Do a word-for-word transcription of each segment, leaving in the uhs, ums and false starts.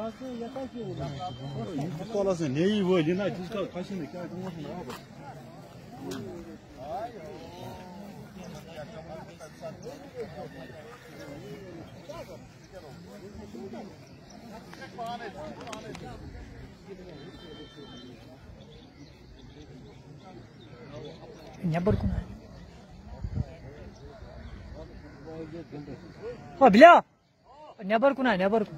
到了是年一我你那就是个开心的，干跟我什么不？ Небарку. О, бля! Небарку на, небарку.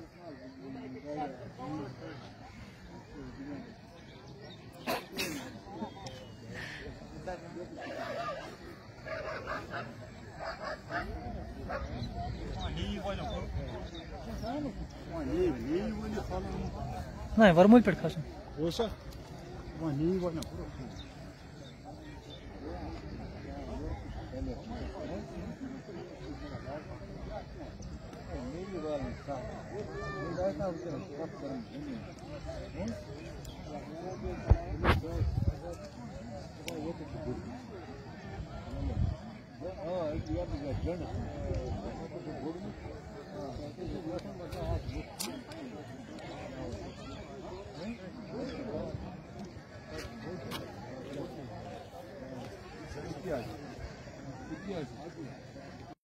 नहीं वर्मोल पेट खास वो सर वहाँ नहीं वाला